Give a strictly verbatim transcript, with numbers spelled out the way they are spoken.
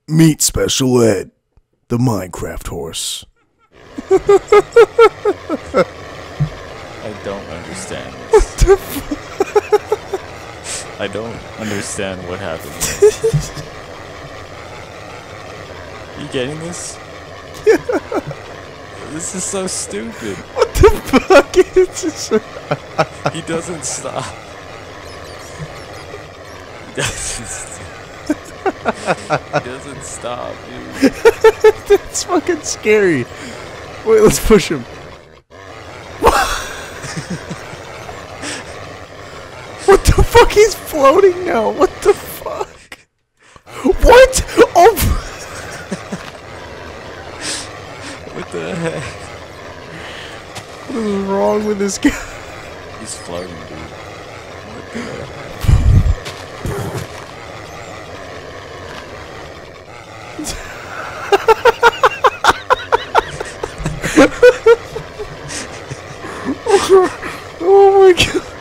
Meet Special Ed, the Minecraft horse. I don't understand this. I don't understand what happened. You getting this? Yeah. This is so stupid. What the fuck is this? He doesn't stop. He doesn't stop. He doesn't stop, dude. That's fucking scary. Wait, let's push him. What the fuck? He's floating now. What the fuck? What? Oh. What the heck? What is wrong with this guy? He's floating, dude. What the heck? Oh my god.